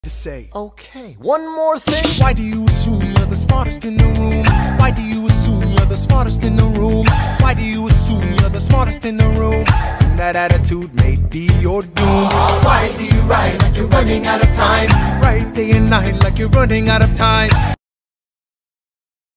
to say. Okay, one more thing. Why do you assume you're the smartest in the room? Why do you assume you're the smartest in the room? Why do you assume you're the smartest in the room? Soon that attitude may be your doom. Why do you write like you're running out of time? Write day and night like you're running out of time.